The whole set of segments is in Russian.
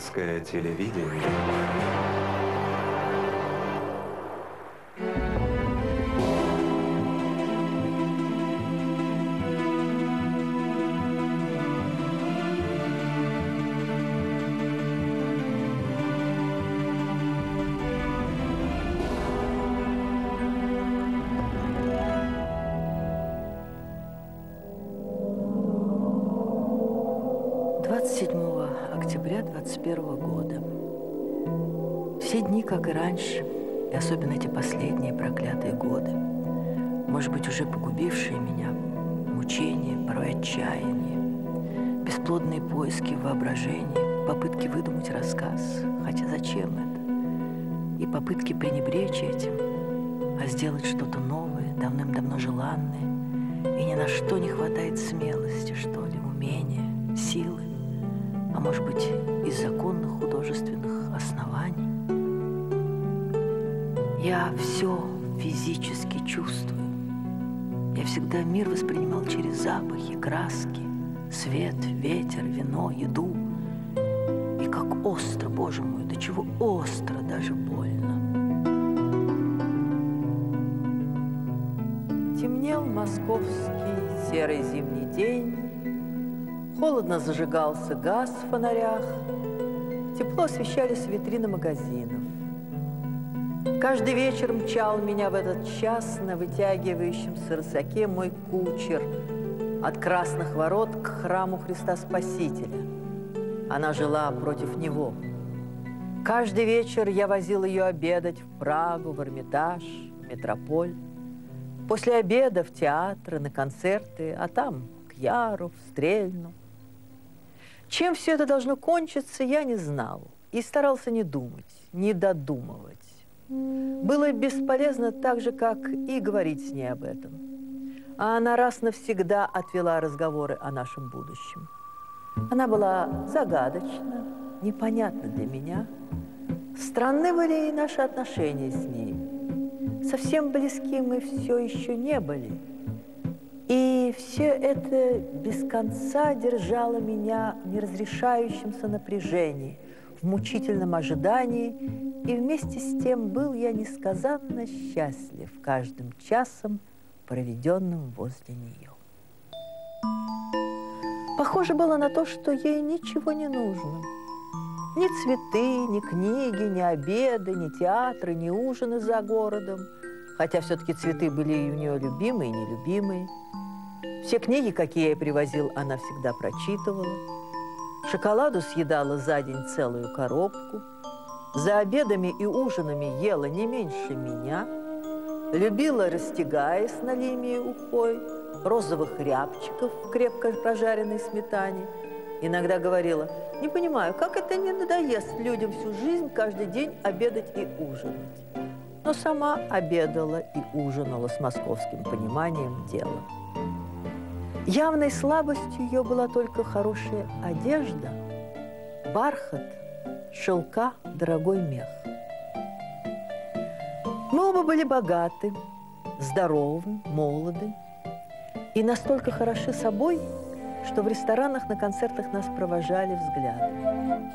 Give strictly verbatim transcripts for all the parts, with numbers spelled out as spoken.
советское телевидение. двадцать седьмого октября двадцать первого года. Все дни, как и раньше, и особенно эти последние проклятые годы, может быть, уже погубившие меня, мучения, порой отчаяние, бесплодные поиски в воображении, попытки выдумать рассказ, хотя зачем это, и попытки пренебречь этим, а сделать что-то новое, давным-давно желанное, и ни на что не хватает смелости, что ли, умения, силы, а может быть, из законных художественных оснований. Я все физически чувствую. Я всегда мир воспринимал через запахи, краски, свет, ветер, вино, еду. И как остро, Боже мой, до чего остро, даже больно. Темнел московский серый зимний день. Холодно зажигался газ в фонарях, тепло освещались витрины магазинов. Каждый вечер мчал меня в этот час на вытягивающемся рысаке мой кучер от Красных ворот к храму Христа Спасителя. Она жила против него. Каждый вечер я возил ее обедать в Прагу, в Эрмитаж, в Метрополь. После обеда в театры, на концерты, а там к Яру, в Стрельну. Чем все это должно кончиться, я не знал. И старался не думать, не додумывать. Было бесполезно так же, как и говорить с ней об этом. А она раз навсегда отвела разговоры о нашем будущем. Она была загадочна, непонятна для меня. Странны были и наши отношения с ней. Совсем близки мы все еще не были. И все это без конца держало меня в неразрешающемся напряжении, в мучительном ожидании, и вместе с тем был я несказанно счастлив каждым часом, проведенным возле нее. Похоже было на то, что ей ничего не нужно. Ни цветы, ни книги, ни обеды, ни театры, ни ужины за городом, хотя все-таки цветы были и у нее любимые и нелюбимые. Все книги, какие я ей привозил, она всегда прочитывала. Шоколаду съедала за день целую коробку. За обедами и ужинами ела не меньше меня. Любила, растягаясь на лимии ухой, розовых рябчиков в крепко прожаренной сметане. Иногда говорила: не понимаю, как это не надоест людям всю жизнь каждый день обедать и ужинать. Но сама обедала и ужинала с московским пониманием дела. Явной слабостью ее была только хорошая одежда, бархат, шелка, дорогой мех. Мы оба были богаты, здоровы, молоды и настолько хороши собой, что в ресторанах, на концертах нас провожали взглядом.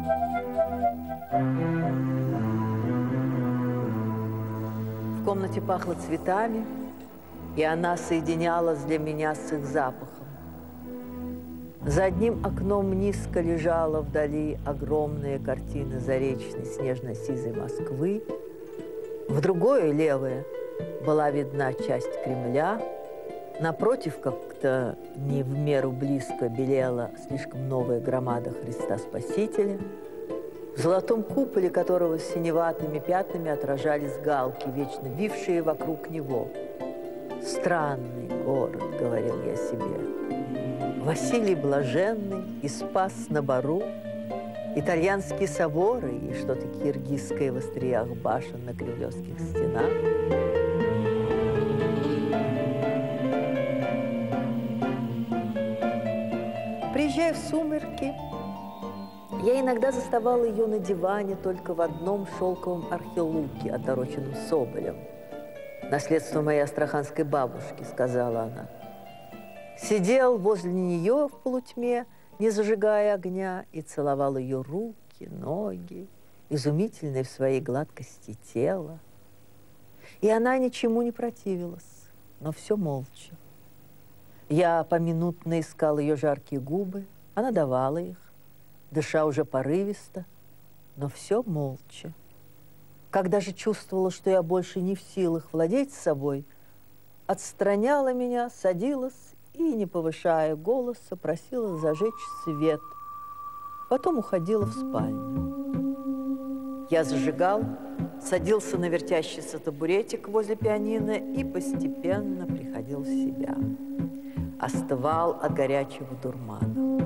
В комнате пахло цветами, и она соединялась для меня с их запахом. За одним окном низко лежала вдали огромная картина заречной снежно-сизой Москвы. В другое, левое, была видна часть Кремля. Напротив, как-то не в меру близко белела слишком новая громада Христа Спасителя, в золотом куполе которого с синеватыми пятнами отражались галки, вечно вившие вокруг него. «Странный город», — говорил я себе. Василий Блаженный и Спас на Бару, итальянские соборы и что-то киргизское в остриях башен на кремлевских стенах. Приезжая в сумерки, я иногда заставала ее на диване только в одном шелковом архилуке, отороченном соболем. «Наследство моей астраханской бабушки», — сказала она. Сидел возле нее в полутьме, не зажигая огня, и целовал ее руки, руки, ноги, изумительное в своей гладкости тело. И она ничему не противилась, но все молча. Я поминутно искал ее жаркие губы, она давала их, дыша уже порывисто, но все молча. Когда же чувствовала, что я больше не в силах владеть собой, отстраняла меня, садилась и, не повышая голоса, просила зажечь свет. Потом уходила в спальню. Я зажигал, садился на вертящийся табуретик возле пианино и постепенно приходил в себя. Остывал от горячего дурмана.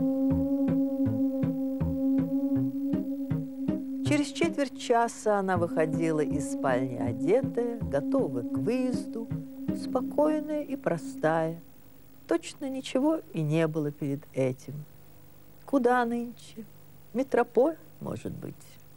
Через четверть часа она выходила из спальни одетая, готовая к выезду, спокойная и простая. Точно ничего и не было перед этим. Куда нынче? Метрополь, может быть.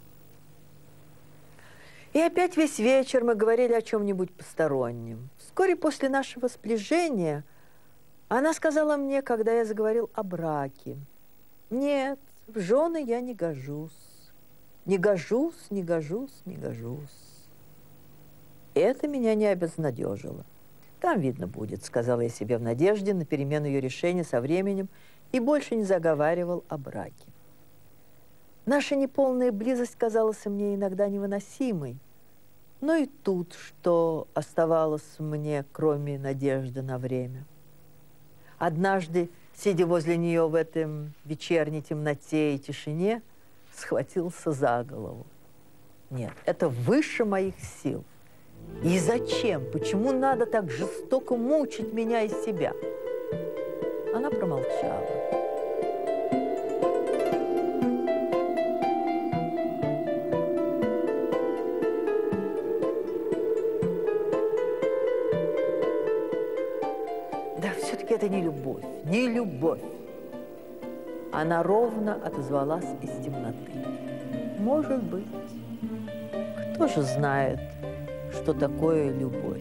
И опять весь вечер мы говорили о чем-нибудь постороннем. Вскоре после нашего сближения она сказала мне, когда я заговорил о браке: «Нет, в жены я не гожусь. Не гожусь, не гожусь, не гожусь». Это меня не обезнадежило. «Там видно будет», — сказала я себе в надежде на перемену ее решения со временем, и больше не заговаривал о браке. Наша неполная близость казалась мне иногда невыносимой, но и тут что оставалось мне, кроме надежды на время. Однажды, сидя возле нее в этом вечерней темноте и тишине, схватился за голову. Нет, это выше моих сил. И зачем? Почему надо так жестоко мучить меня и себя? Она промолчала. Да, все-таки это не любовь, не любовь. Она ровно отозвалась из темноты. Может быть. Кто же знает, что такое любовь?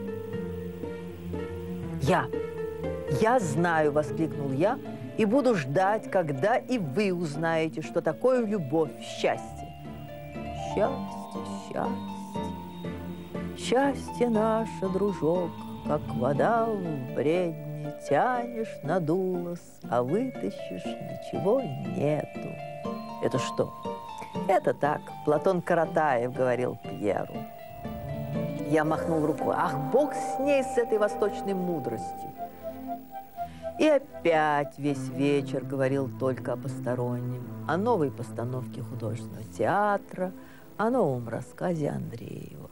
Я, я знаю, воскликнул я, и буду ждать, когда и вы узнаете, что такое любовь, счастье. Счастье, счастье, счастье наше, дружок, как вода в бредне, тянешь, надулась, а вытащишь, ничего нету. Это что? Это так, Платон Каратаев говорил Пьеру. Я махнул рукой. Ах, Бог с ней, с этой восточной мудростью. И опять весь вечер говорил только о постороннем, о новой постановке художественного театра, о новом рассказе Андреева.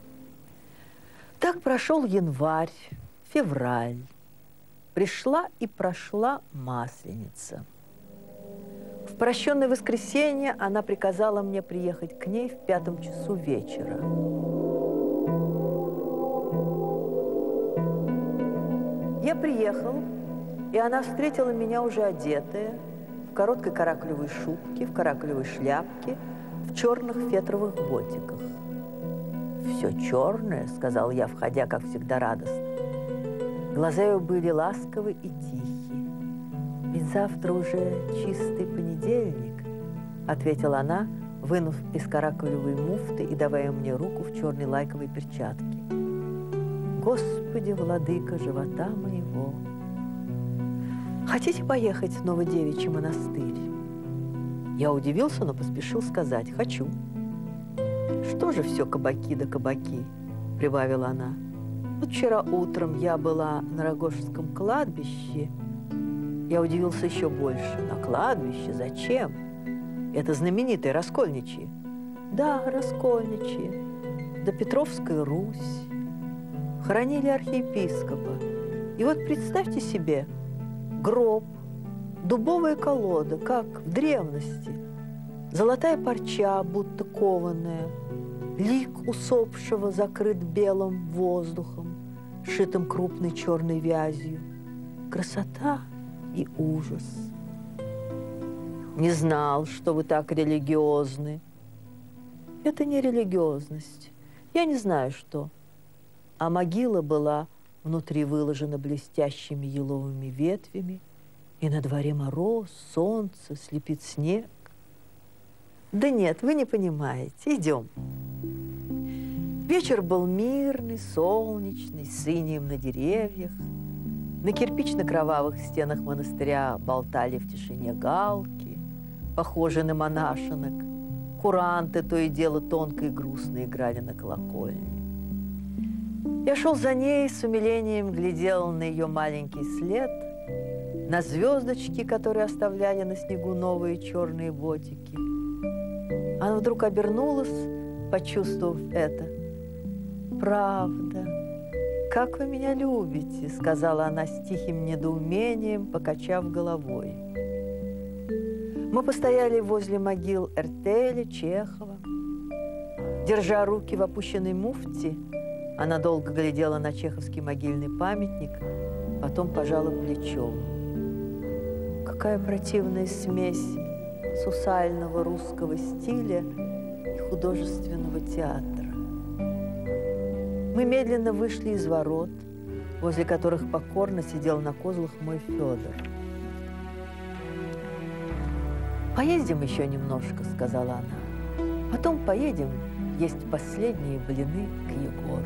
Так прошел январь, февраль. Пришла и прошла Масленица. В прощенное воскресенье она приказала мне приехать к ней в пятом часу вечера. Я приехал, и она встретила меня уже одетая, в короткой каракулевой шубке, в каракулевой шляпке, в черных фетровых ботиках. «Все черное», — сказал я, входя, как всегда, радостно. Глаза ее были ласковы и тихие. «Ведь завтра уже чистый понедельник», — ответила она, вынув из каракулевой муфты и давая мне руку в черной лайковой перчатке. «Господи, владыка живота моего! Хотите поехать в Новодевичий монастырь?» Я удивился, но поспешил сказать: «Хочу». «Что же все кабаки да кабаки?» — прибавила она. «Вот вчера утром я была на Рогожском кладбище». Я удивился еще больше. «На кладбище? Зачем? Это знаменитое Раскольничье». «Да, Раскольничье. Да Петровская Русь. Хоронили архиепископа. И вот представьте себе, гроб, дубовая колода, как в древности, золотая парча, будто кованая, лик усопшего закрыт белым воздухом, шитым крупной черной вязью. Красота и ужас. Не знал, что вы так религиозны». Это не религиозность. Я не знаю, что. А могила была внутри выложена блестящими еловыми ветвями, и на дворе мороз, солнце, слепит снег. Да нет, вы не понимаете. Идем. Вечер был мирный, солнечный, с инеем на деревьях. На кирпично-кровавых стенах монастыря болтали в тишине галки, похожие на монашинок. Куранты то и дело тонко и грустно играли на колокольне. Я шел за ней, с умилением глядел на ее маленький след, на звездочки, которые оставляли на снегу новые черные ботики. Она вдруг обернулась, почувствовав это. «Правда, как вы меня любите», — сказала она с тихим недоумением, покачав головой. Мы постояли возле могил Эртеля, Чехова. Держа руки в опущенной муфте, она долго глядела на чеховский могильный памятник, потом пожала плечом. Какая противная смесь сусального русского стиля и художественного театра. Мы медленно вышли из ворот, возле которых покорно сидел на козлах мой Федор. «Поездим еще немножко», — сказала она. «Потом поедем есть последние блины к Егору».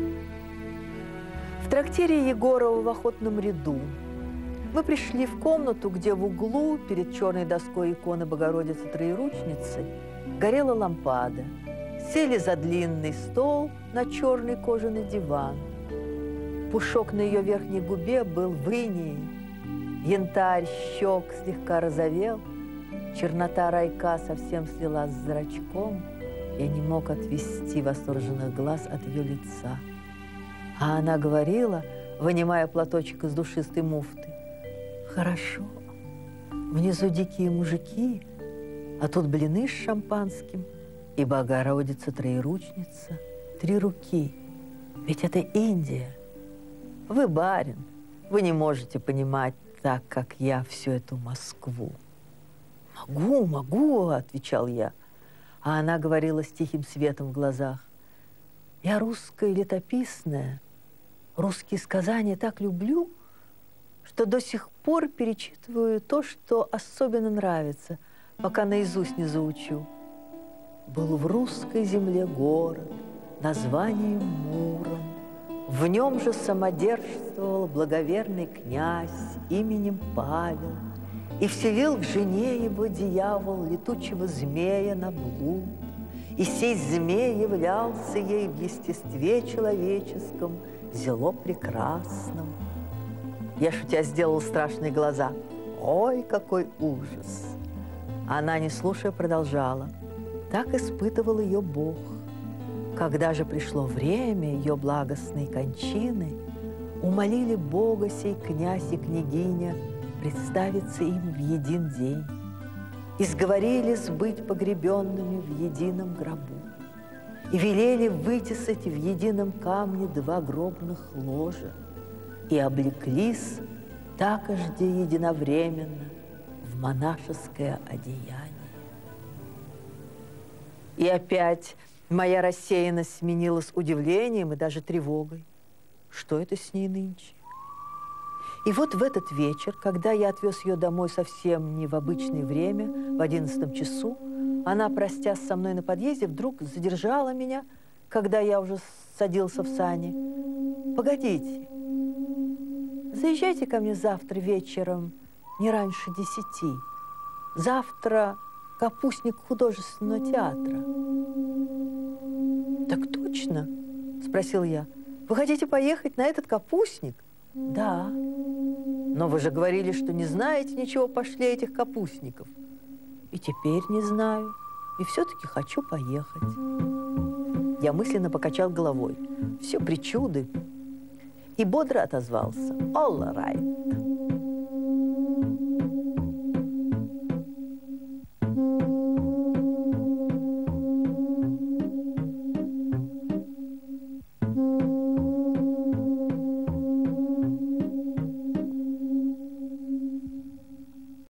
В трактире Егорова в охотном ряду мы пришли в комнату, где в углу перед черной доской иконы Богородицы Троеручницы горела лампада. Сели за длинный стол на черный кожаный диван. Пушок на ее верхней губе был в инее. Янтарь щек слегка розовел. Чернота райка совсем слилась с зрачком. Я не мог отвести восторженных глаз от ее лица. А она говорила, вынимая платочек из душистой муфты: «Хорошо, внизу дикие мужики, а тут блины с шампанским, и Богородица Троеручница, три руки. Ведь это Индия. Вы барин, вы не можете понимать так, как я, всю эту Москву». «Могу, могу», — отвечал я. А она говорила с тихим светом в глазах: «Я русская летописная, русские сказания так люблю, что до сих пор перечитываю то, что особенно нравится, пока наизусть не заучу. Был в русской земле город, названием Муром. В нем же самодержствовал благоверный князь именем Павел, и вселил к жене его дьявол летучего змея на блуд. И сей змей являлся ей в естестве человеческом, зело прекрасном». Я, шутя, сделал страшные глаза. «Ой, какой ужас!» Она, не слушая, продолжала. Так испытывал ее Бог. Когда же пришло время ее благостной кончины, умолили Бога сей князь и княгиня представиться им в един день, и сговорились быть погребенными в едином гробу, и велели вытесать в едином камне два гробных ложа, и облеклись такожде единовременно в монашеское одеяние. И опять моя рассеянность сменилась удивлением и даже тревогой. Что это с ней нынче? И вот в этот вечер, когда я отвез ее домой совсем не в обычное время, в одиннадцатом часу, она, простясь со мной на подъезде, вдруг задержала меня, когда я уже садился в сани. «Погодите, заезжайте ко мне завтра вечером, не раньше десяти. Завтра капустник художественного театра». «Так точно?» – спросил я. «Вы хотите поехать на этот капустник?» «Да». «Но вы же говорили, что не знаете ничего пошлее этих капустников». «И теперь не знаю, и все-таки хочу поехать». Я мысленно покачал головой. Все причуды. И бодро отозвался: «All right».